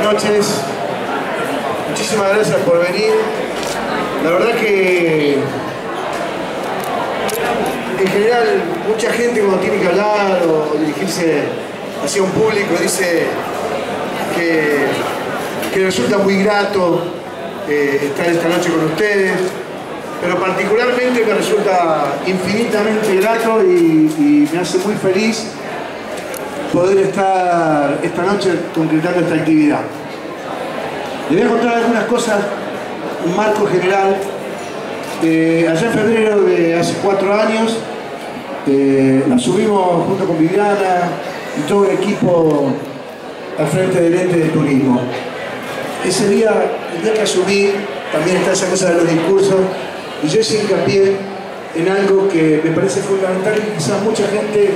noches. Muchísimas gracias por venir. La verdad que en general mucha gente cuando tiene que hablar o dirigirse hacia un público dice que resulta muy grato estar esta noche con ustedes, pero particularmente me resulta infinitamente grato y me hace muy feliz poder estar esta noche concretando esta actividad. Les voy a contar algunas cosas, un marco general. Allá en febrero de hace 4 años asumimos junto con Viviana y todo el equipo al frente del ente de turismo. Ese día, el día que asumí, también está esa cosa de los discursos, y yo hice hincapié en algo que me parece fundamental y quizás mucha gente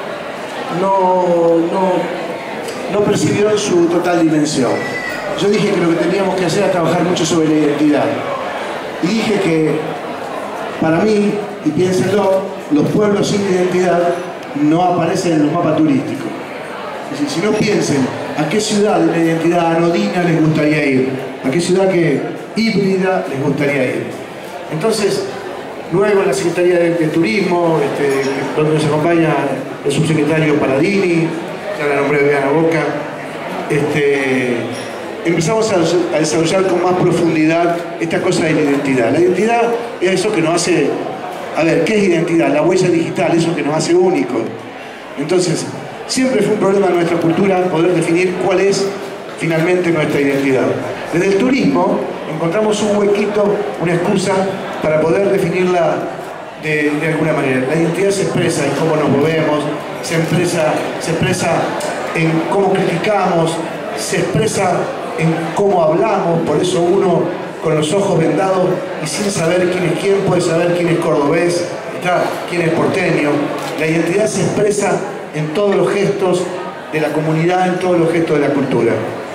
no percibió en su total dimensión. Yo dije que lo que teníamos que hacer era trabajar mucho sobre la identidad. Y dije que, para mí, y piénsenlo, los pueblos sin identidad no aparecen en los mapas turísticos. Es decir, si no piensen a qué ciudad de la identidad anodina les gustaría ir, a qué ciudad híbrida les gustaría ir. Entonces, luego en la Secretaría de Turismo, donde nos acompaña el subsecretario Paladini, ya la nombré Viviana Boca, empezamos a desarrollar con más profundidad esta cosa de la identidad. La identidad es eso que nos hace... A ver, ¿qué es identidad? La huella digital, eso que nos hace únicos. Entonces, siempre fue un problema de nuestra cultura poder definir cuál es finalmente nuestra identidad. Desde el turismo encontramos un huequito, una excusa para poder definirla de alguna manera. La identidad se expresa en cómo nos movemos, se expresa en cómo criticamos, se expresa en cómo hablamos. Por eso uno con los ojos vendados y sin saber quién es quién puede saber quién es cordobés, quién es porteño. La identidad se expresa en todos los gestos de la comunidad, en todos los gestos de la cultura.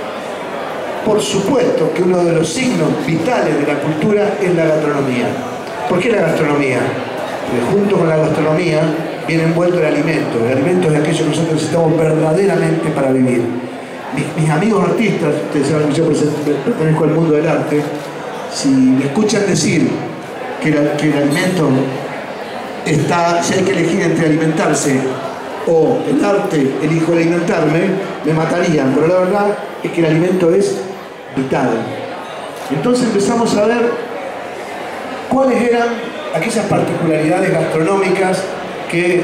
Por supuesto que uno de los signos vitales de la cultura es la gastronomía. ¿Por qué la gastronomía? Porque junto con la gastronomía viene envuelto el alimento. El alimento es aquello que nosotros necesitamos verdaderamente para vivir. Mis amigos artistas, ustedes saben que yo pertenezco al mundo del arte, si me escuchan decir que el alimento está, si hay que elegir entre alimentarse o el arte, elijo alimentarme, me matarían, pero la verdad es que el alimento es vital. Entonces empezamos a ver cuáles eran aquellas particularidades gastronómicas que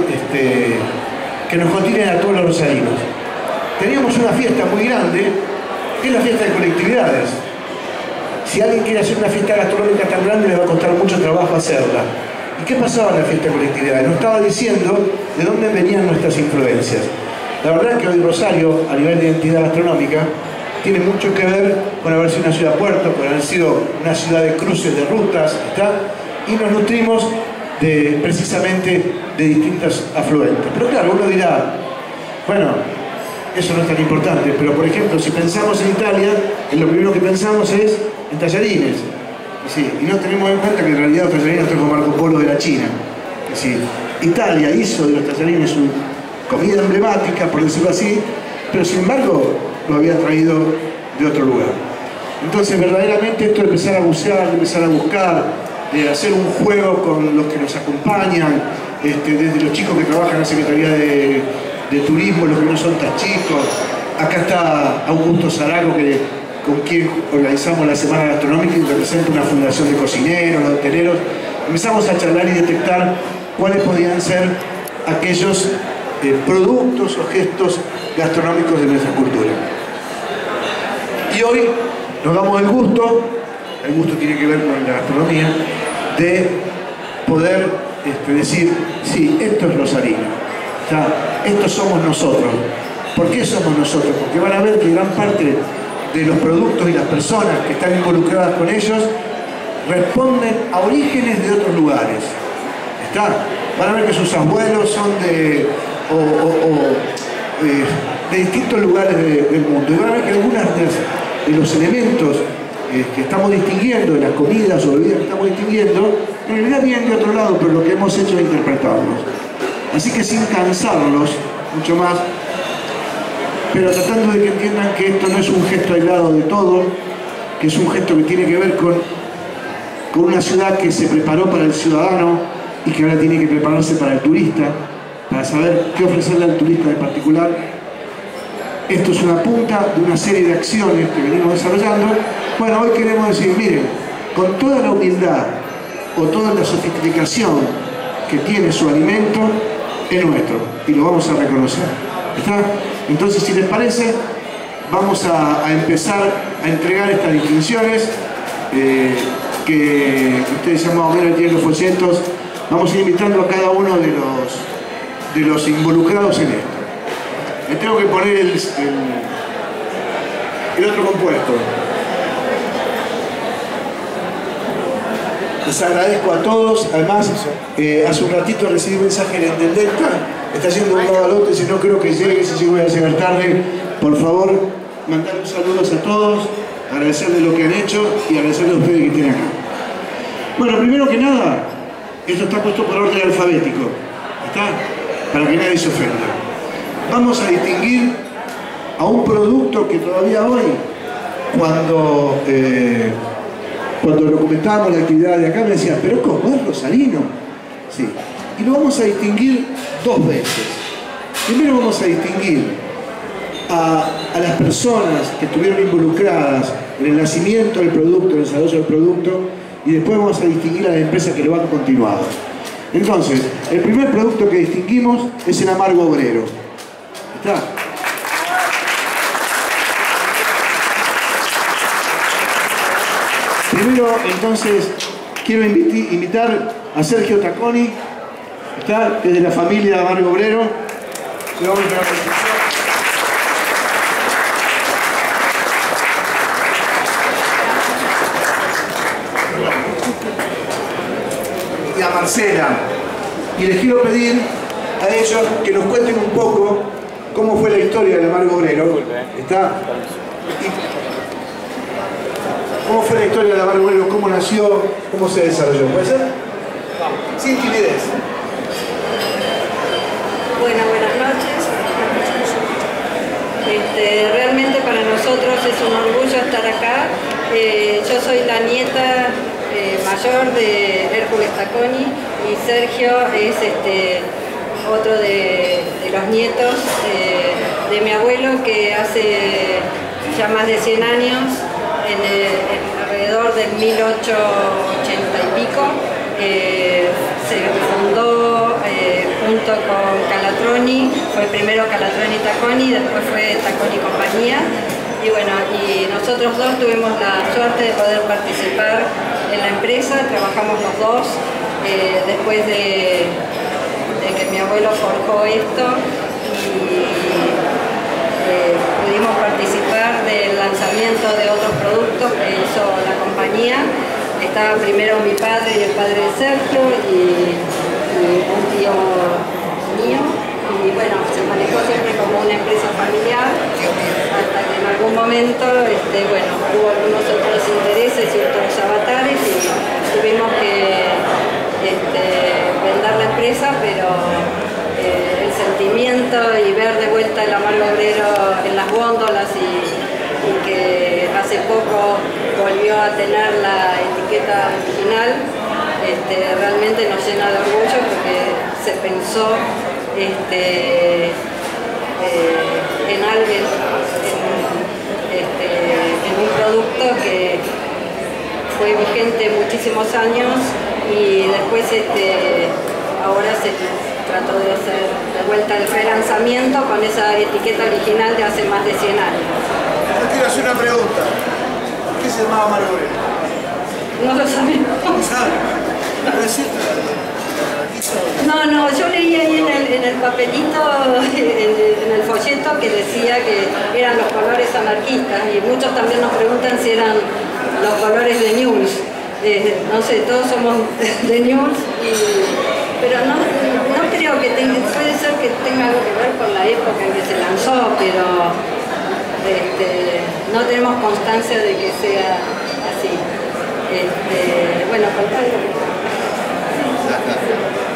nos contienen a todos los rosarinos. Teníamos una fiesta muy grande, que es la fiesta de colectividades. Si alguien quiere hacer una fiesta gastronómica tan grande, le va a costar mucho trabajo hacerla. ¿Y qué pasaba en la fiesta de colectividades? Nos estaba diciendo de dónde venían nuestras influencias. La verdad es que hoy Rosario, a nivel de identidad gastronómica, tiene mucho que ver con haber sido una ciudad puerto, con haber sido una ciudad de cruces de rutas, y nos nutrimos precisamente de distintos afluentes. Pero claro, uno dirá, bueno, eso no es tan importante, pero por ejemplo, si pensamos en Italia, lo primero que pensamos es en tallarines. Sí, y no tenemos en cuenta que en realidad los tallarines trajo Marco Polo de la China. Sí, Italia hizo de los tallarines su comida emblemática, por decirlo así, pero sin embargo lo había traído de otro lugar. Entonces verdaderamente esto de empezar a bucear, de empezar a buscar, de hacer un juego con los que nos acompañan, desde los chicos que trabajan en la Secretaría de Turismo, los que no son tan chicos. Acá está Augusto Zarago, con quien organizamos la Semana Gastronómica y representa una fundación de cocineros, de hoteleros. Empezamos a charlar y detectar cuáles podían ser aquellos productos o gestos gastronómicos de nuestra cultura. Y hoy nos damos el gusto tiene que ver con la gastronomía, de poder decir, sí, esto es rosarino, estos somos nosotros. ¿Por qué somos nosotros? Porque van a ver que gran parte de los productos y las personas que están involucradas con ellos responden a orígenes de otros lugares. Van a ver que sus abuelos son de distintos lugares del mundo. Y van a ver que algunos de los elementos que estamos distinguiendo, de las comidas o bebidas que estamos distinguiendo, en realidad vienen de otro lado, pero lo que hemos hecho es interpretarlos. Así que sin cansarlos mucho más, pero tratando de que entiendan que esto no es un gesto aislado de todo, que es un gesto que tiene que ver con una ciudad que se preparó para el ciudadano y que ahora tiene que prepararse para el turista, para saber qué ofrecerle al turista en particular. Esto es una punta de una serie de acciones que venimos desarrollando. Bueno, hoy queremos decir, miren, con toda la humildad o toda la sofisticación que tiene su alimento, es nuestro y lo vamos a reconocer. ¿Está? Entonces, si les parece, vamos a empezar a entregar estas distinciones que ustedes ya más o menos tienen los folletos. Vamos a ir invitando a cada uno de los involucrados en esto. Le tengo que poner el otro compuesto. Les agradezco a todos. Además, hace un ratito recibí un mensaje del intendente. Está yendo un lado al otro, si no creo que llegue, si voy a llegar tarde. Por favor, mandar un saludo a todos, agradecerles lo que han hecho y agradecerles a ustedes que estén acá. Bueno, primero que nada, esto está puesto por orden alfabético. ¿Está? Para que nadie se ofenda. Vamos a distinguir a un producto que todavía hoy, cuando lo comentábamos la actividad de acá, me decían, pero ¿cómo es rosarino? Sí. Y lo vamos a distinguir dos veces. Primero vamos a distinguir a las personas que estuvieron involucradas en el nacimiento del producto, en el desarrollo del producto, y después vamos a distinguir a las empresas que lo han continuado. Entonces, el primer producto que distinguimos es el amargo obrero. ¿Está? Primero, entonces, quiero invitar a Sergio Tacconi, ¿está? Que es de la familia Amargo Obrero. Le vamos a dar la distinción. Y a Marcela. Y les quiero pedir a ellos que nos cuenten un poco cómo fue la historia del Amargo Obrero. ¿Está? ¿Cómo fue la historia del Amargo Obrero? ¿Cómo nació? ¿Cómo se desarrolló? ¿Puede ser? Sin timidez. Buenas noches. Realmente para nosotros es un orgullo estar acá. Yo soy la nieta mayor de Hércules Tacconi y Sergio es otro de los nietos de mi abuelo, que hace ya más de 100 años, alrededor del 1880 y pico, se fundó junto con Calatroni. Fue primero Calatroni Tacconi, después fue Tacconi Compañía. Y bueno, y nosotros dos tuvimos la suerte de poder participar en la empresa, trabajamos los dos después de que mi abuelo forjó esto, y pudimos participar del lanzamiento de otros productos que hizo la compañía. Estaba primero mi padre y el padre de Sergio y un tío mío, y bueno, se manejó siempre como una empresa familiar, hasta que en algún momento bueno, hubo algunos otros intereses y otros avatares y tuvimos que vender la empresa, pero el sentimiento y ver de vuelta el Amargo Obrero en las góndolas y que hace poco volvió a tener la etiqueta original, realmente nos llena de orgullo, porque se pensó en alguien, en un producto que fue vigente muchísimos años, y después ahora se trató de hacer de vuelta el relanzamiento con esa etiqueta original de hace más de 100 años. Yo quiero hacer una pregunta. ¿Por qué se llamaba Amargo Obrero? No lo sabemos. ¿No sabe? No, yo leí ahí en el papelito, en el folleto, que decía que eran los colores anarquistas, y muchos también nos preguntan si eran los colores de News. No sé, todos somos de News, pero no creo que tenga, puede ser que tenga algo que ver con la época en que se lanzó, pero no tenemos constancia de que sea así. Bueno,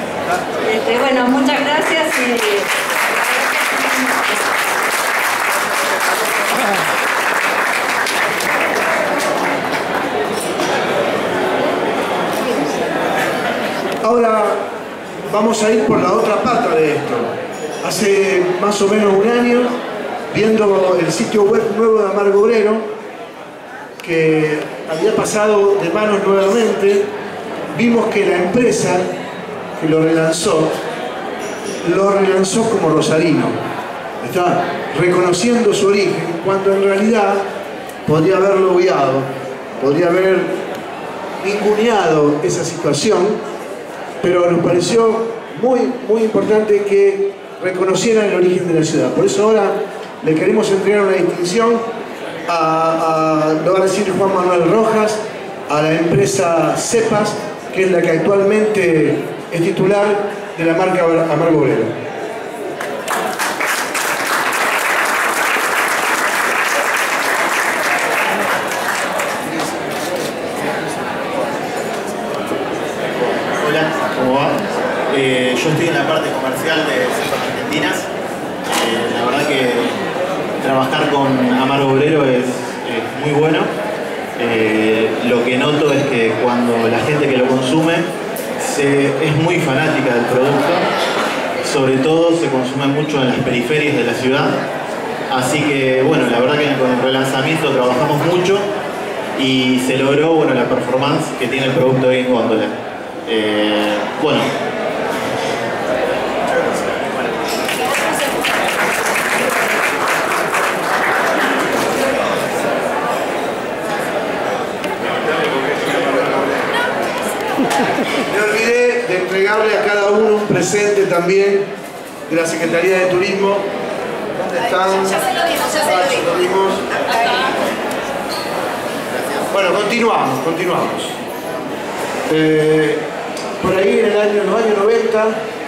bueno, muchas gracias y... vamos a ir por la otra pata de esto. Hace más o menos un año, viendo el sitio web nuevo de Amargo Obrero, que había pasado de manos nuevamente, vimos que la empresa que lo relanzó como rosarino. Está reconociendo su origen, cuando en realidad podría haberlo obviado, podría haber ninguneado esa situación, pero nos pareció muy importante que reconocieran el origen de la ciudad. Por eso ahora le queremos entregar una distinción lo va a decir Juan Manuel Rojas, a la empresa Cepas, que es la que actualmente es titular de la marca Amargo Obrero. Yo estoy en la parte comercial de Cepas Argentinas. La verdad que trabajar con Amargo Obrero es muy bueno. Lo que noto es que cuando la gente que lo consume es muy fanática del producto, sobre todo se consume mucho en las periferias de la ciudad. Así que bueno, la verdad que con el relanzamiento trabajamos mucho y se logró, bueno, la performance que tiene el producto hoy en góndola. Bueno. Me olvidé de entregarle a cada uno un presente también de la Secretaría de Turismo. ¿Dónde están? Ya se lo dimos. Bueno, continuamos. Por ahí en los años 90,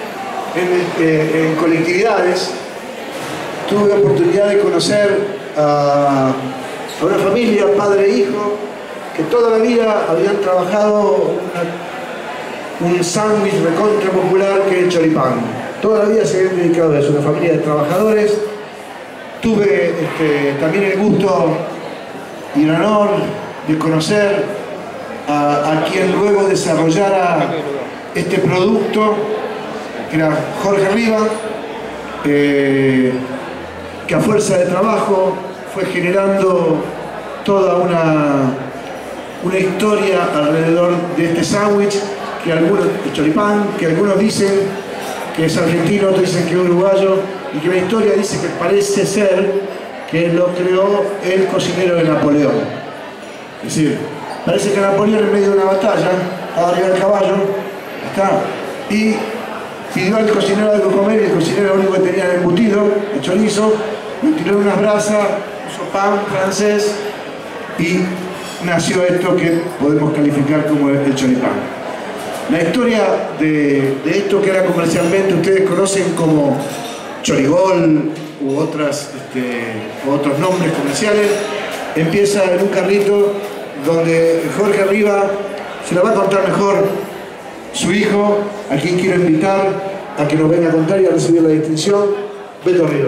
en colectividades, tuve oportunidad de conocer a una familia, padre e hijo, que toda la vida habían trabajado un sándwich recontra popular que es el choripán. Toda la vida se habían dedicado a eso, una familia de trabajadores. Tuve también el gusto y el honor de conocer a quien luego desarrollara este producto, que era Jorge Riva, que a fuerza de trabajo fue generando toda una historia alrededor de este sándwich, el choripán, que algunos dicen que es argentino, otros dicen que es uruguayo, y que la historia dice que parece ser que lo creó el cocinero de Napoleón. Es decir, parece que Napoleón en medio de una batalla, estaba arriba del caballo, y pidió al cocinero algo de comer, y el cocinero lo único que tenía era embutido, el chorizo, lo tiró en unas brasas, puso pan francés, y nació esto que podemos calificar como el choripán. La historia de esto que ahora comercialmente ustedes conocen como chorigol u otros nombres comerciales, empieza en un carrito donde Jorge Arriba se la va a contar mejor su hijo, a quien quiero invitar a que nos venga a contar y a recibir la distinción, Beto Arriba.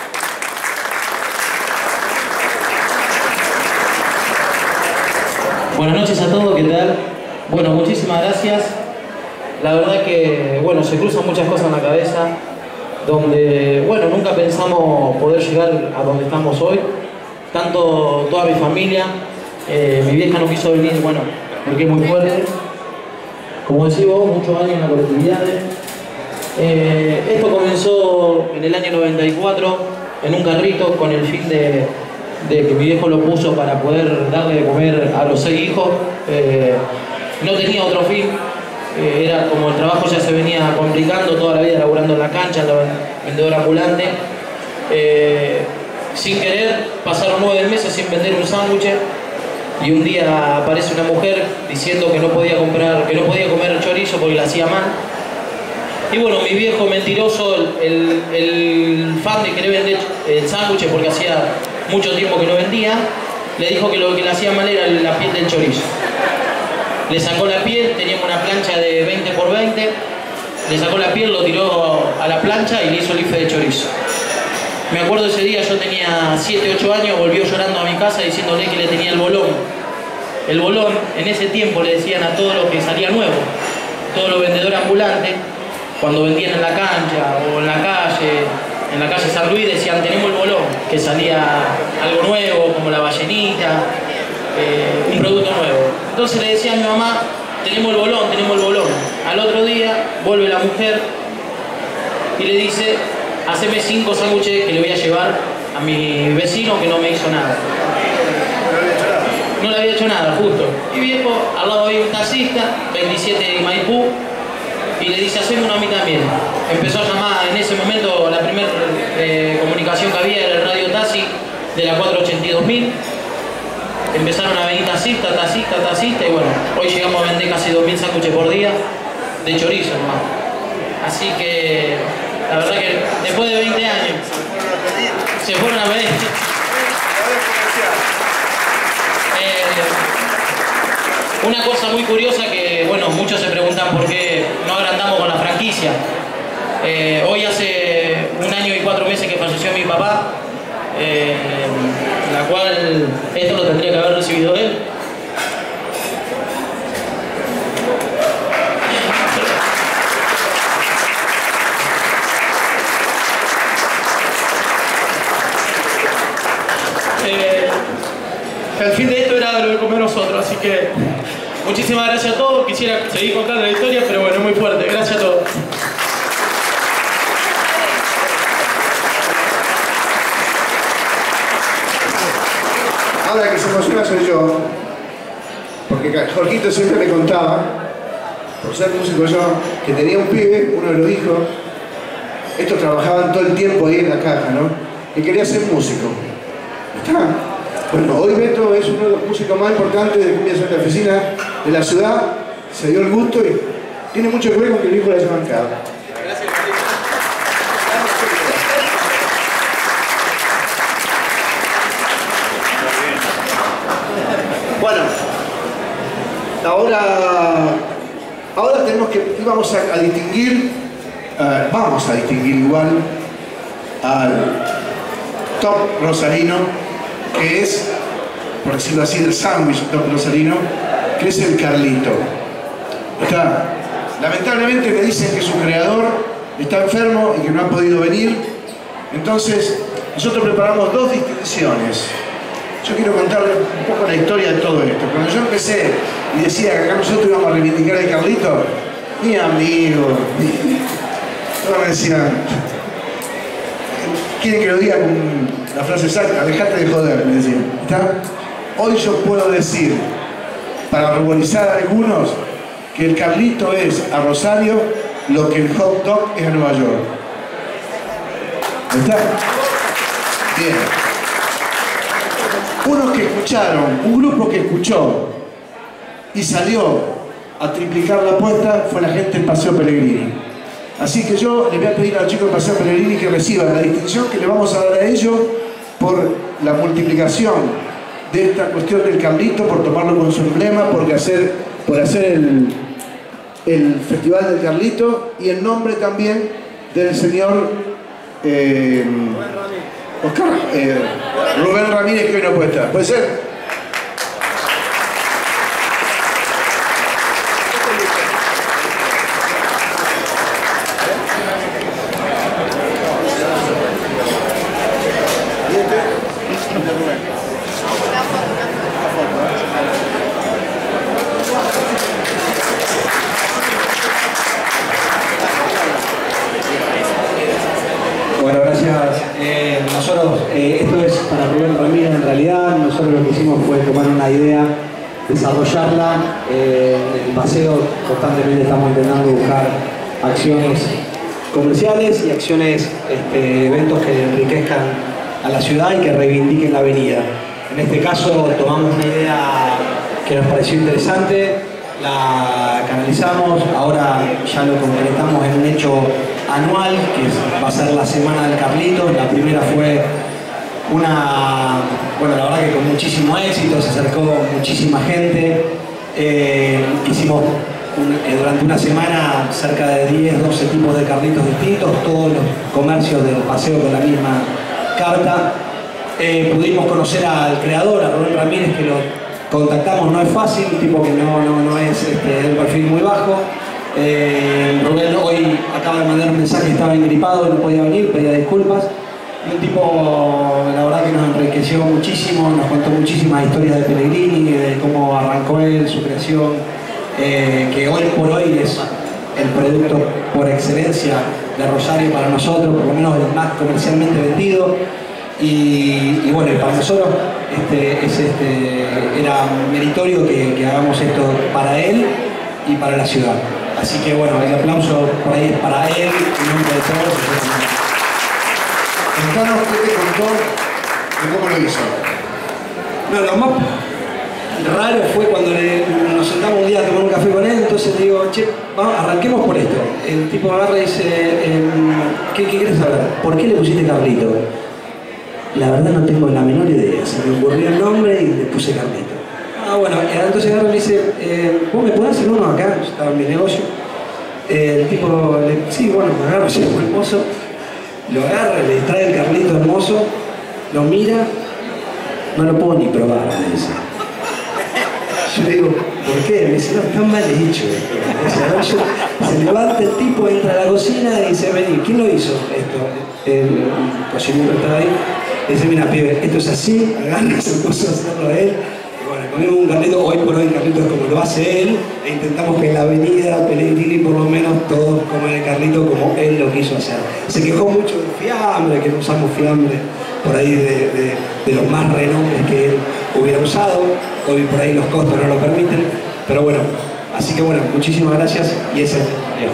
Buenas noches a todos, ¿qué tal? Bueno, muchísimas gracias. La verdad que, bueno, se cruzan muchas cosas en la cabeza, donde, bueno, nunca pensamos poder llegar a donde estamos hoy. Tanto toda mi familia, mi vieja no quiso venir, bueno, porque es muy fuerte. Como decís vos, muchos años en la colectividad. Esto comenzó en el año 94, en un carrito, con el fin de que mi viejo lo puso para poder darle de comer a los 6 hijos. No tenía otro fin, era como el trabajo ya se venía complicando, toda la vida laburando en la cancha, la vendedora ambulante. Sin querer, pasaron 9 meses sin vender un sándwich, y un día aparece una mujer diciendo que no podía comer chorizo porque la hacía mal. Y bueno, mi viejo mentiroso, el fan de querer vender el sándwich porque hacía mucho tiempo que no vendía, le dijo que lo que le hacía mal era la piel del chorizo. Le sacó la piel, teníamos una plancha de 20 por 20, le sacó la piel, lo tiró a la plancha y le hizo el bife de chorizo. Me acuerdo ese día, yo tenía 7, 8 años, volvió llorando a mi casa diciéndole que le tenía el bolón. El bolón, en ese tiempo le decían a todo lo que salía nuevo, todos los vendedores ambulantes, cuando vendían en la cancha o en la calle San Luis decían tenemos el bolón, que salía algo nuevo como la ballenita, un producto nuevo. Entonces le decía a mi mamá, tenemos el bolón, tenemos el bolón. Al otro día vuelve la mujer y le dice, haceme 5 sándwiches que le voy a llevar a mi vecino que no me hizo nada. No le había hecho nada, justo. Y viejo, al lado había un taxista, 27 de Maipú, y le dice, haceme uno a mí también. Empezó a llamar, en ese momento la primera comunicación que había era el radio taxi de la 482.000. Empezaron a venir taxistas, y bueno, hoy llegamos a vender casi 2.000 sándwiches por día de chorizo nomás. Así que, la verdad que después de 20 años, se fueron a pedir. Una cosa muy curiosa que, bueno, muchos se preguntan por qué no agrandamos con la franquicia. Hoy hace 1 año y 4 meses que falleció mi papá, la cual esto lo tendría que haber recibido él. El fin de esto era lo de comer nosotros, así que muchísimas gracias a todos. Quisiera seguir contando la historia, pero bueno, muy fuerte. Gracias a todos. Ahora que se emociona soy yo, porque Jorgito siempre me contaba, por ser músico yo, que tenía un pibe, uno de los hijos, estos trabajaban todo el tiempo ahí en la caja, ¿no? Y quería ser músico. ¿Está? Bueno, hoy Beto es uno de los músicos más importantes de cumbia santafesina de la ciudad, se dio el gusto y tiene mucho que ver con que el hijo le haya bancado. Gracias. Bueno, ahora tenemos que, vamos a distinguir igual al top rosarino, que es, por decirlo así, el sándwich top rosarino, que es el Carlito. Lamentablemente me dicen que su creador está enfermo y que no ha podido venir, entonces nosotros preparamos 2 distinciones. Yo quiero contarles un poco la historia de todo esto. Cuando yo empecé y decía que acá nosotros íbamos a reivindicar el Carlito, mi amigo, todos me decían, quieren que lo diga con la frase exacta, dejate de joder, me decían. ¿Está? Hoy yo puedo decir, para ruborizar a algunos, que el Carlito es a Rosario lo que el hot dog es a Nueva York. ¿Está? Bien. Unos que escucharon, un grupo que escuchó y salió a triplicar la apuesta fue la gente del Paseo Pellegrini. Así que yo les voy a pedir a los chicos del Paseo Pellegrini que reciban la distinción que le vamos a dar a ellos por la multiplicación de esta cuestión del Carlito, por tomarlo con su emblema, por hacer el Festival del Carlito y el nombre también del señor Rubén Ramírez, que hoy no puede estar. ¿Puede ser? Bueno, gracias. Nosotros, esto es para Rubén Ramírez en realidad. Nosotros lo que hicimos fue tomar una idea, desarrollarla. En el paseo constantemente estamos intentando buscar acciones comerciales y acciones, eventos que enriquezcan a la ciudad y que reivindiquen la avenida. En este caso tomamos una idea que nos pareció interesante, la canalizamos, ahora ya lo concretamos en un hecho anual, que va a ser la Semana del Carlito. La primera fue bueno, la verdad que con muchísimo éxito, se acercó muchísima gente. Hicimos durante una semana cerca de 10, 12 tipos de carlitos distintos, todos los comercios del paseo con la misma carta. Pudimos conocer al creador, a Rubén Ramírez, que lo contactamos, no es fácil, un tipo que no es de un perfil muy bajo. Rubén hoy acaba de mandar un mensaje, estaba engripado, no podía venir, pedía disculpas. Y un tipo, la verdad que nos enriqueció muchísimo, nos contó muchísimas historias de Pellegrini, de cómo arrancó él, su creación, que hoy por hoy es el producto por excelencia de Rosario para nosotros, por lo menos el más comercialmente vendido. Y bueno, para nosotros era meritorio que hagamos esto para él y para la ciudad. Así que bueno, el aplauso por ahí es para él, en nombre de todos. Contanos qué te contó y cómo lo hizo. No, lo más raro fue cuando nos sentamos un día a tomar un café con él, entonces le digo, che, vamos, arranquemos por esto. El tipo agarra y dice, ¿qué quieres saber? ¿Por qué le pusiste Carlito? La verdad no tengo la menor idea, se me ocurrió el nombre y le puse Carlito. Ah, bueno, entonces agarra y me dice, ¿vos me podés hacer uno acá? Yo estaba en mi negocio. El tipo, sí, bueno, me agarra, se llama el mozo, lo agarra, le trae el Carlito hermoso, lo mira, no lo puedo ni probar, me dice. Yo le digo, ¿por qué? Me dice, no, está mal hecho esto. Se levanta el tipo, entra a la cocina y dice, vení, ¿quién lo hizo esto? El cocinero estaba ahí. Dice, mira, pibe, esto es así, agarra, se puso a hacerlo él. Y bueno, comimos un Carlito, hoy por hoy Carlito es como lo hace él, e intentamos que en la avenida Pellegrini por lo menos todos coman el Carlito como él lo quiso hacer. Se quejó mucho del fiambre, que no usamos fiambre por ahí de los más renombres que él hubiera usado. Hoy por ahí los costos no lo permiten, pero bueno, así que bueno, muchísimas gracias y ese es el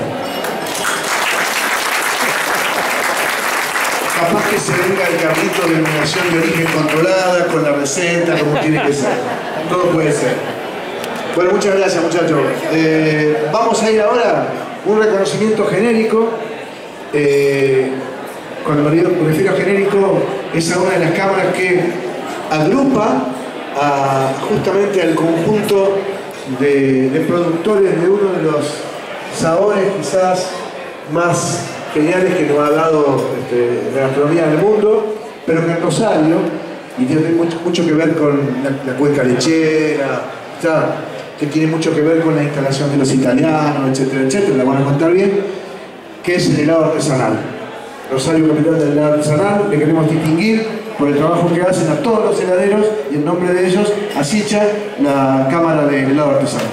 Capaz que se venga el Carlito de denominación de origen controlada, con la receta, como tiene que ser. Todo puede ser. Bueno, muchas gracias, muchachos. Vamos a ir ahora a un reconocimiento genérico. Cuando me refiero a genérico, es a una de las cámaras que agrupa justamente al conjunto de productores de uno de los sabores quizás más geniales que nos ha dado la gastronomía del mundo, pero que en Rosario, y tiene mucho que ver con la cuenca lechera, que tiene mucho que ver con la instalación de los italianos, etcétera, etcétera, la van a contar bien, que es el helado artesanal. Rosario, capital del helado artesanal, le queremos distinguir por el trabajo que hacen a todos los heladeros y en nombre de ellos a Sicha, la Cámara de Helado Artesanal.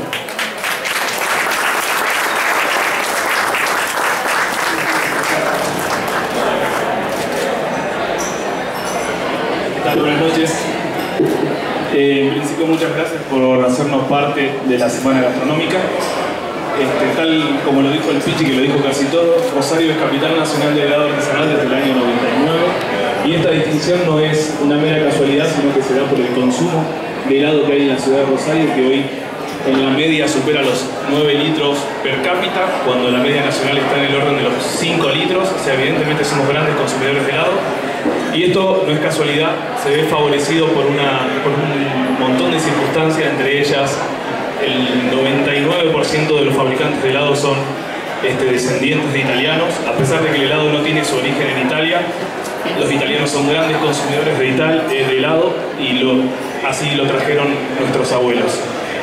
Buenas noches. En principio, muchas gracias por hacernos parte de la Semana Gastronómica. Tal como lo dijo el Pichi, que lo dijo casi todo, Rosario es capital nacional de helado artesanal desde el año 99 y esta distinción no es una mera casualidad, sino que se da por el consumo de helado que hay en la ciudad de Rosario, que hoy en la media supera los 9 litros per cápita, cuando la media nacional está en el orden de los 5 litros, o sea, evidentemente somos grandes consumidores de helado. Y esto no es casualidad, se ve favorecido por un montón de circunstancias, entre ellas el 99% de los fabricantes de helado son descendientes de italianos, a pesar de que el helado no tiene su origen en Italia. Los italianos son grandes consumidores de helado y así lo trajeron nuestros abuelos.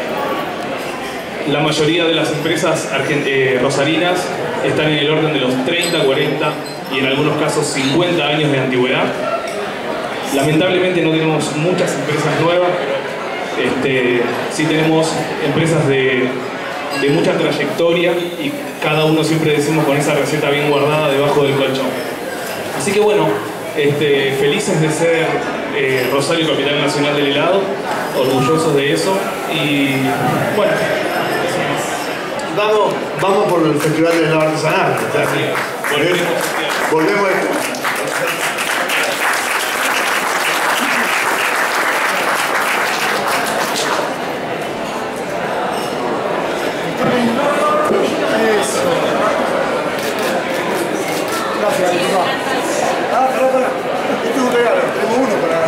La mayoría de las empresas rosarinas están en el orden de los 30, 40 y en algunos casos 50 años de antigüedad. Lamentablemente no tenemos muchas empresas nuevas, sí tenemos empresas de mucha trayectoria y cada uno siempre decimos con esa receta bien guardada debajo del colchón. Así que bueno, felices de ser Rosario Capital Nacional del Helado, orgullosos de eso y bueno. Vamos por el Festival del Helado Artesanal. Volvemos a esto. Gracias, para. Este es un regalo, tenemos uno para.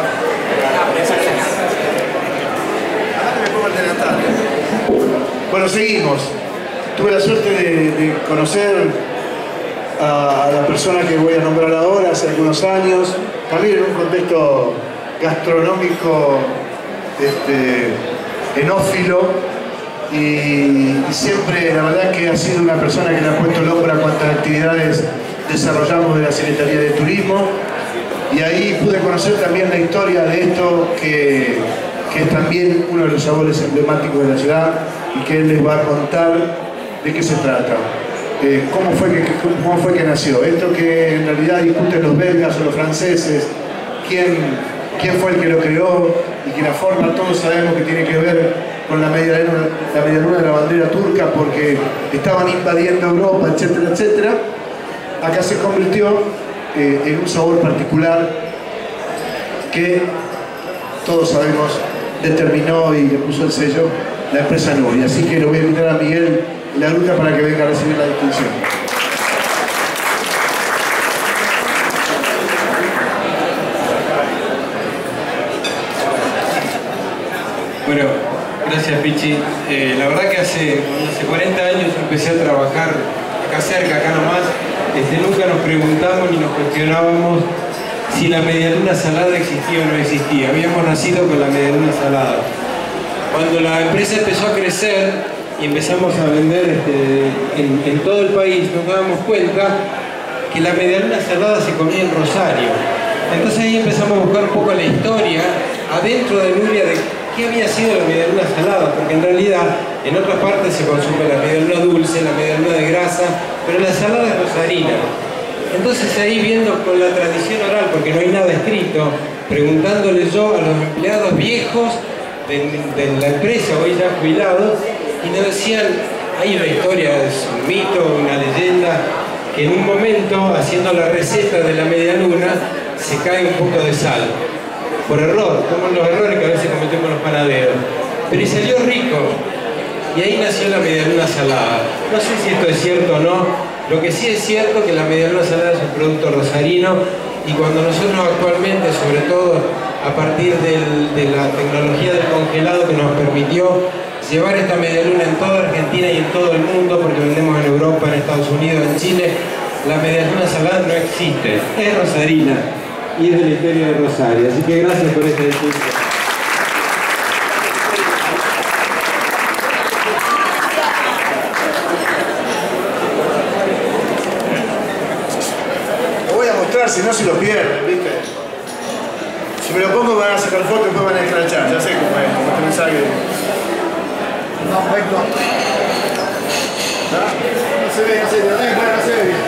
Ahora que me pongo el de Natalia. Bueno, seguimos. Tuve la suerte de conocer a la persona que voy a nombrar ahora hace algunos años, también en un contexto gastronómico enófilo, y siempre, la verdad que ha sido una persona que le ha puesto el hombro a cuantas actividades desarrollamos de la Secretaría de Turismo, y ahí pude conocer también la historia de esto, que es también uno de los sabores emblemáticos de la ciudad, y que él les va a contar de qué se trata. ¿Cómo fue que nació? Esto que en realidad discuten los belgas o los franceses, quién fue el que lo creó, y que la forma todos sabemos que tiene que ver con la media luna de la bandera turca, porque estaban invadiendo Europa, etcétera, etcétera. Acá se convirtió en un sabor particular que todos sabemos determinó y le puso el sello la empresa Nubia. Así que lo voy a invitar a Miguel Laruta para que venga a recibir la distinción. Bueno, gracias Pichi. La verdad que hace 40 años empecé a trabajar acá cerca, acá nomás. Nunca nos preguntamos ni nos cuestionábamos si la medialuna salada existía o no existía. Habíamos nacido con la medialuna salada. Cuando la empresa empezó a crecer y empezamos a vender en todo el país, nos dábamos cuenta que la medialuna salada se comía en Rosario. Entonces ahí empezamos a buscar un poco la historia adentro de Nubia de qué había sido la medialuna salada, porque en realidad en otras partes se consume la medialuna dulce, la medialuna de grasa, pero la salada es rosarina. Entonces ahí viendo con la tradición oral, porque no hay nada escrito, preguntándole yo a los empleados viejos de la empresa, hoy ya jubilados, y nos decían, hay una historia, es un mito, una leyenda, que en un momento, haciendo la receta de la medialuna, se cae un poco de sal. Por error, como los errores que a veces cometemos los panaderos. Pero y salió rico. Y ahí nació la medialuna salada. No sé si esto es cierto o no. Lo que sí es cierto es que la medialuna salada es un producto rosarino, y cuando nosotros actualmente, sobre todo a partir de la tecnología del congelado que nos permitió llevar esta medialuna en toda Argentina y en todo el mundo, porque vendemos en Europa, en Estados Unidos, en Chile, la medialuna salada no existe, es rosarina y es de la historia de Rosario. Así que gracias por esta discusión. Lo voy a mostrar, si no se lo pierden, ¿viste? Si me lo pongo van a sacar fotos y después van a escrachar, ya sé cómo es, como este mensaje. No se ve, no se ve bien.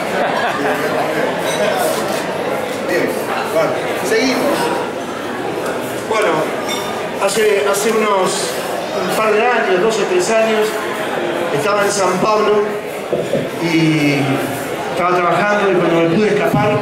Bien, bueno, seguimos. Bueno, hace un par de años, 2 o 3 años, estaba en San Pablo y estaba trabajando, y cuando me pude escapar,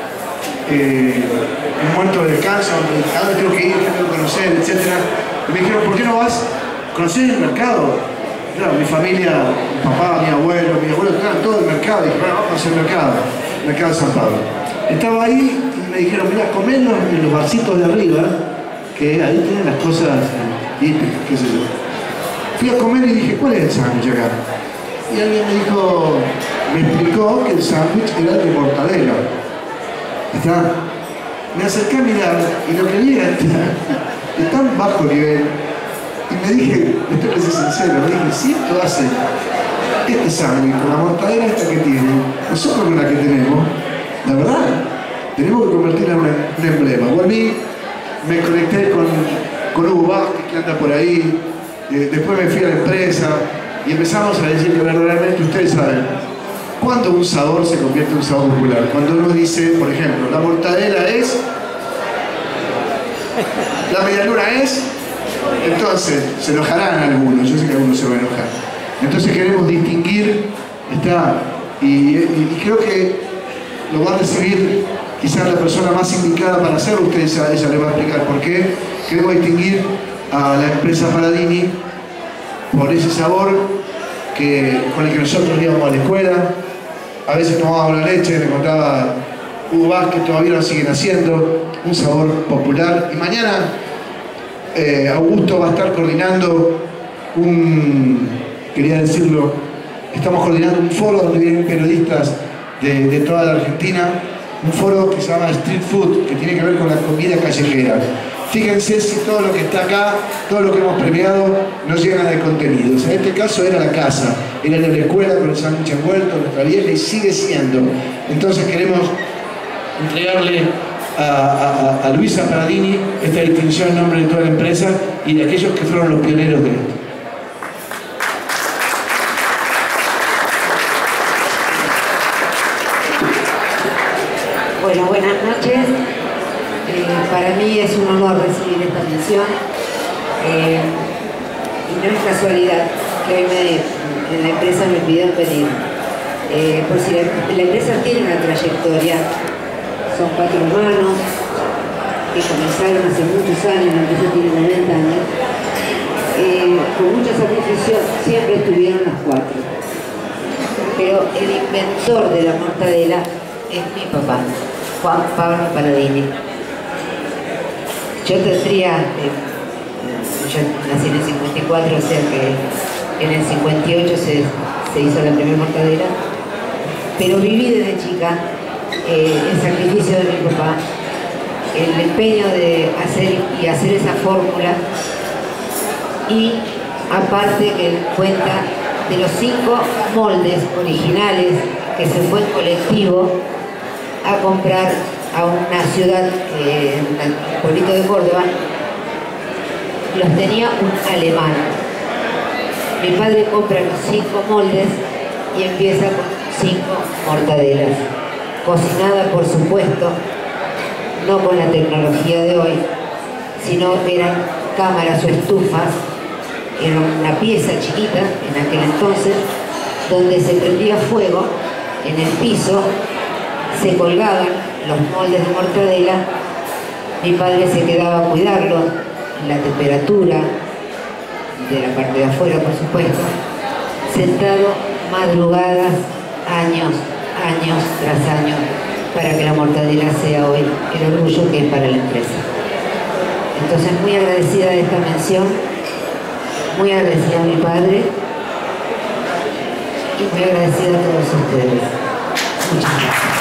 un momento de descanso, ¿a dónde tengo que ir? ¿Qué tengo que conocer? Etcétera. Y me dijeron, ¿por qué no vas? ¿Conocés el mercado? Claro, mi familia, mi papá, mi abuelo, claro, todo el mercado. Y dije, bueno, vamos a conocer el mercado de San Pablo. Estaba ahí y me dijeron, mira, comenos en los barcitos de arriba, que ahí tienen las cosas típicas, qué sé yo. Fui a comer y dije, ¿cuál es el sándwich acá? Y alguien me explicó que el sándwich era el de mortadela. ¿Está? Me acerqué a mirar y lo que vi era de tan bajo nivel. Y me dije, esto que ser sincero, me dije, si esto hace este sándwich con la mortadela esta que tiene, nosotros con la que tenemos, la verdad, tenemos que convertirla en un emblema. Volví, me conecté con Hugo Vázquez, que anda por ahí, después me fui a la empresa y empezamos a decir que verdaderamente ustedes saben cuándo un sabor se convierte en un sabor popular. Cuando uno dice, por ejemplo, la mortadela es, la medialuna es, entonces se enojarán algunos, yo sé que algunos se van a enojar. Entonces queremos distinguir, y creo que lo va a recibir quizás la persona más indicada para hacerlo. Ustedes, ella le va a explicar por qué. Queremos distinguir a la empresa Paladini por ese sabor con el que nosotros íbamos a la escuela. A veces tomábamos la leche, me contaba Hugo Vázquez, todavía lo siguen haciendo, un sabor popular. Y mañana Augusto va a estar coordinando quería decirlo, estamos coordinando un foro donde vienen periodistas de toda la Argentina, un foro que se llama Street Food, que tiene que ver con la comida callejera. Fíjense si todo lo que está acá, todo lo que hemos premiado, nos llena de contenidos. En este caso era la casa, era en la escuela con el sándwich envuelto, nuestra vieja, y sigue siendo. Entonces queremos entregarle a Luisa Paradini esta distinción en nombre de toda la empresa y de aquellos que fueron los pioneros de esto. Bueno, buenas noches. Para mí es un honor recibir esta mención y no es casualidad que hoy en la empresa me pidan venir. Por si la empresa tiene una trayectoria, son 4 hermanos que comenzaron hace muchos años, la empresa tiene 90 años, con mucho sacrificio siempre estuvieron los 4. Pero el inventor de la mortadela es mi papá, Juan Pablo Paradini. Yo tendría, yo nací en el 54, o sea que en el 58 se hizo la primera mortadela, pero viví desde chica el sacrificio de mi papá, el empeño de hacer esa fórmula, y aparte que cuenta de los 5 moldes originales que se fue en colectivo a comprar a una ciudad, un pueblito de Córdoba, los tenía un alemán. Mi padre compra los 5 moldes y empieza con 5 mortadelas, cocinada por supuesto, no con la tecnología de hoy, sino que eran cámaras o estufas, era una pieza chiquita en aquel entonces, donde se prendía fuego en el piso, se colgaban los moldes de mortadela, mi padre se quedaba a cuidarlo, la temperatura de la parte de afuera, por supuesto, sentado madrugadas, años tras años, para que la mortadela sea hoy el orgullo que es para la empresa. Entonces, muy agradecida de esta mención, muy agradecida a mi padre y muy agradecida a todos ustedes. Muchas gracias.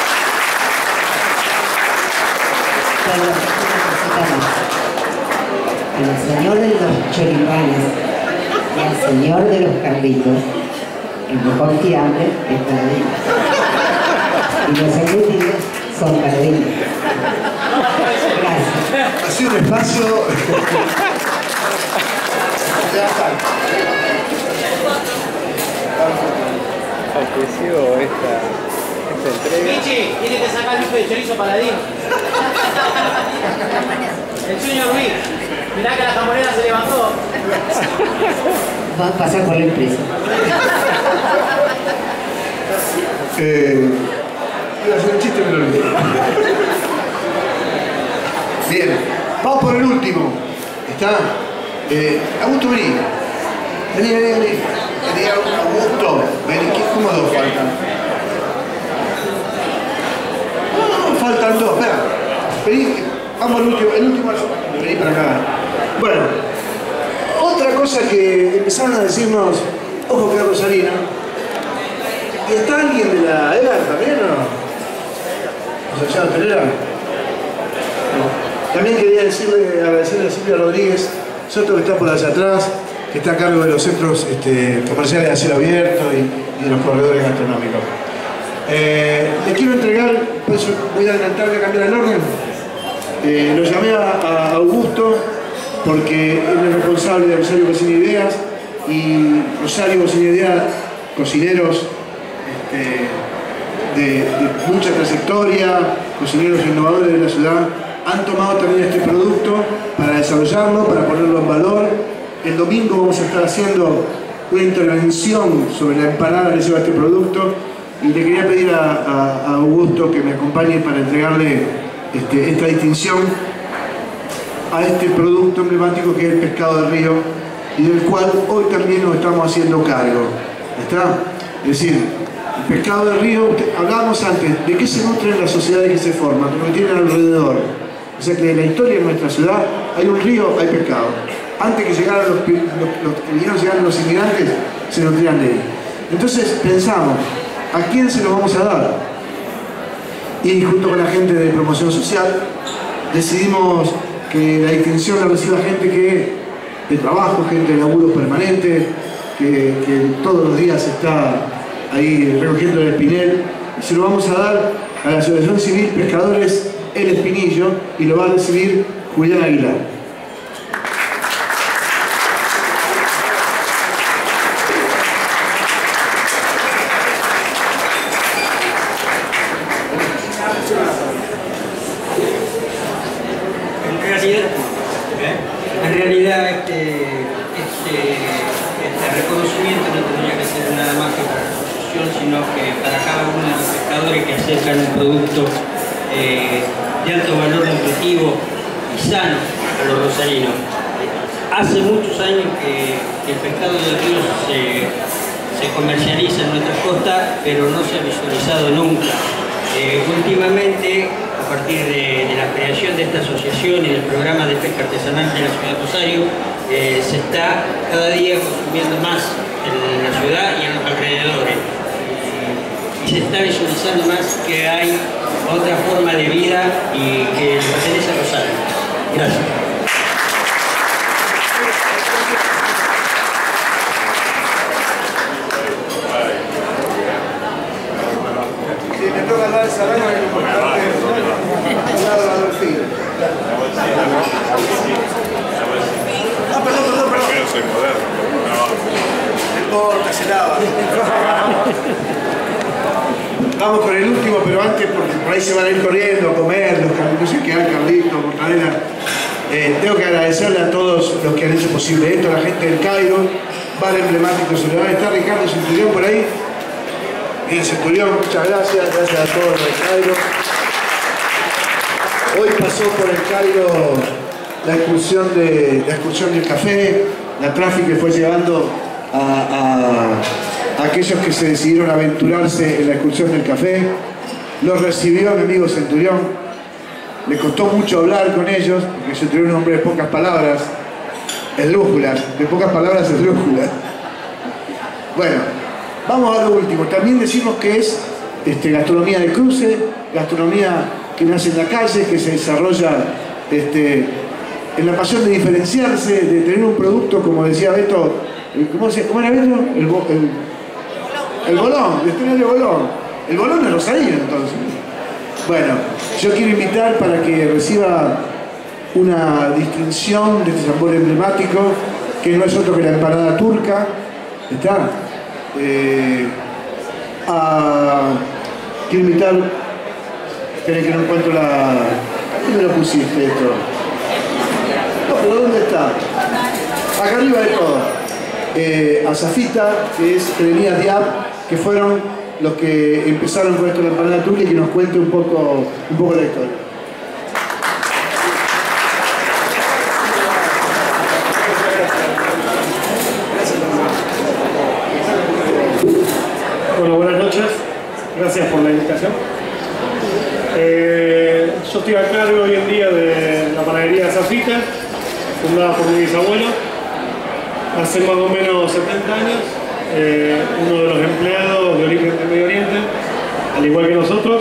Al señor de los choripanes y al señor de los carritos, el mejor fiambre es Paradini. Y los embutidos son Paradini. Gracias. Ha sido un espacio. Ofreció esta entrega. Pichi, tiene que sacar el bife de chorizo Paladín. El sueño Ruiz. Mirá que la jamonera se levantó. Va a pasar por la empresa. Iba a hacer un chiste, me lo olvidé. Bien, vamos por el último. ¿Está? Augusto, vení. Vení. Vení, Augusto. Vení, ¿cómo 2 faltan? No, faltan 2, espera. Vení, vamos al último. El último, vení para acá. Bueno, otra cosa que empezaron a decirnos, ojo que es rosarino. ¿Y está alguien de la ELA también o no? ¿Asociado Pereira? No. También quería agradecerle a Silvia Rodríguez Soto, que está por allá atrás, que está a cargo de los centros comerciales de cielo abierto y de los corredores gastronómicos. Le quiero entregar, pues voy a adelantar, voy a cambiar el orden. Lo llamé a Augusto porque él es responsable de Rosario Cocina Ideas, y Rosario Cocina Ideas, cocineros de mucha trayectoria, cocineros innovadores de la ciudad, han tomado también este producto para desarrollarlo, para ponerlo en valor. El domingo vamos a estar haciendo una intervención sobre la empanada que lleva este producto, y le quería pedir a Augusto que me acompañe para entregarle esta distinción a este producto emblemático que es el pescado del río, y del cual hoy también nos estamos haciendo cargo. ¿Está? Es decir, el pescado del río, hablábamos antes, ¿de qué se nutren las sociedades que se forman? De lo que tienen alrededor. O sea que en la historia de nuestra ciudad hay un río, hay pescado. Antes que llegaran los que vinieron llegando los inmigrantes, se nutrían de él. Entonces pensamos, ¿a quién se lo vamos a dar? Y junto con la gente de promoción social decidimos que la distinción la reciba gente de trabajo, gente de laburo permanente, que todos los días está ahí recogiendo el espinel. Y se lo vamos a dar a la Asociación Civil Pescadores El Espinillo y lo va a recibir Julián Aguilar. En realidad este reconocimiento no tendría que ser nada más que para la asociación, sino que para cada uno de los pescadores que acercan un producto de alto valor nutritivo y sano a los rosarinos. Hace muchos años que el pescado del río se comercializa en nuestras costas, pero no se ha visualizado nunca. Últimamente, a partir de la creación de esta asociación y del programa de pesca artesanal de la ciudad de Rosario, se está cada día consumiendo más en la ciudad y en los alrededores. Y se está visualizando más que hay otra forma de vida y que le pertenece a Rosario. Gracias. Si me toca hablar salame, perdón. No soy moderno. No importa, se lava. Vamos con el último, pero antes, porque por ahí se van a ir corriendo a comer, no sé qué hay, Carlito, Mortadela. Tengo que agradecerle a todos los que han hecho posible esto, a la gente del Cairo, bar emblemático Soledad. ¿Está Ricardo Centurión por ahí? Bien, Centurión, muchas gracias a todos los del Cairo. Hoy pasó por el Cairo la excursión del café, la tráfico que fue llevando a aquellos que se decidieron aventurarse en la excursión del café. Los recibió mi amigo Centurión. Le costó mucho hablar con ellos, porque Centurión es un hombre de pocas palabras, esdrújulas, de pocas palabras esdrújulas. Bueno, vamos a lo último. También decimos que es gastronomía de cruce, gastronomía que nace en la calle, que se desarrolla en la pasión de diferenciarse, de tener un producto, como decía Beto, ¿cómo era Beto? El bolón, de tener el bolón. El bolón es rosarino, entonces. Bueno, yo quiero invitar para que reciba una distinción de este sabor emblemático, que no es otro que la empanada turca. ¿Está? Quiero invitar, esperen que no encuentro la... ¿Dónde lo pusiste esto? No, pero ¿dónde está? Acá arriba de todo. A Zafita, que es Jeremías Diab, que fueron los que empezaron con esto de la empanada turca, y que nos cuente un poco la historia. Bueno, buenas noches. Gracias por la invitación. Yo estoy a cargo hoy en día de la panadería Zafita, fundada por mi bisabuelo, hace más o menos 70 años. Uno de los empleados de origen del Medio Oriente, al igual que nosotros,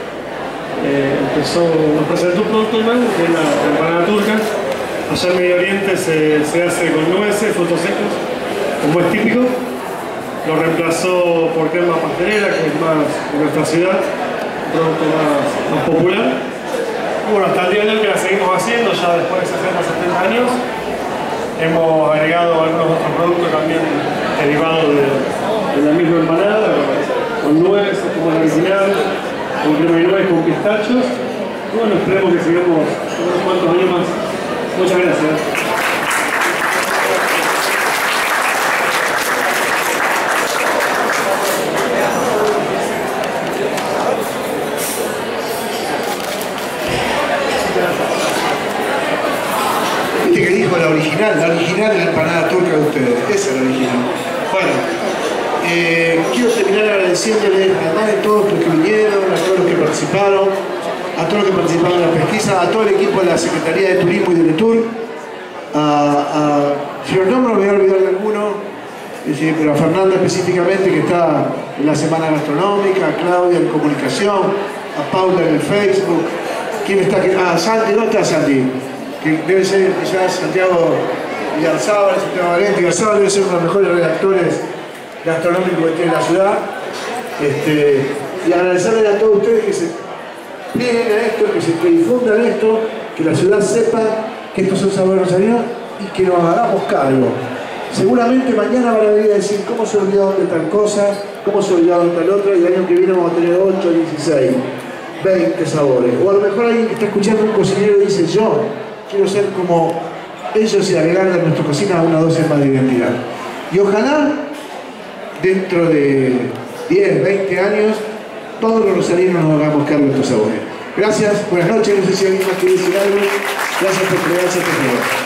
nos presentó un producto nuevo, que es la empanada turca. Allá en Medio Oriente se hace con nueces, frutos secos, como es típico. Lo reemplazó por crema pastelera, que es más de nuestra ciudad, un producto más popular. Y bueno, hasta el día de hoy que la seguimos haciendo, ya después de 60-70 años, hemos agregado algunos otros productos también derivados de la misma empanada, con nueces, como la original, con crema de nuez, con pistachos. Y bueno, esperemos que sigamos unos cuantos años más. Muchas gracias. Viste que dijo la original es la empanada turca de ustedes, esa es la original. Bueno, quiero terminar agradeciéndoles, además de todos los que vinieron, a todos los que participaron, a todos los que participaron en la pesquisa, a todo el equipo de la Secretaría de Turismo y de Letur, si los nombro me voy a olvidar de alguno, pero a Fernanda específicamente, que está en la Semana Gastronómica, a Claudia en Comunicación, a Paula en el Facebook. ¿Quién está aquí? Ah, Santi, ¿dónde está Santi? que debe ser quizás Santiago Villarzábal, Santiago Valente. Villarzábal debe ser uno de los mejores redactores gastronómicos que tiene la ciudad. Y agradecerles a todos ustedes que se plieguen a esto, que difundan esto, que la ciudad sepa que estos son sabores rosarinos y que nos hagamos cargo. Seguramente mañana van a venir a decir cómo se olvidaron de tal cosa, cómo se olvidaron de tal otra, y el año que viene vamos a tener 8, 16, 20 sabores. O a lo mejor alguien que está escuchando un cocinero y dice, yo quiero ser como ellos y agregarle a nuestra cocina una dosis más de identidad. Y ojalá dentro de 10, 20 años todos los rosarinos nos hagamos cargo de estos sabores. Gracias, buenas noches, no sé si alguien más quiere decir algo. Gracias por entregarse a este juego.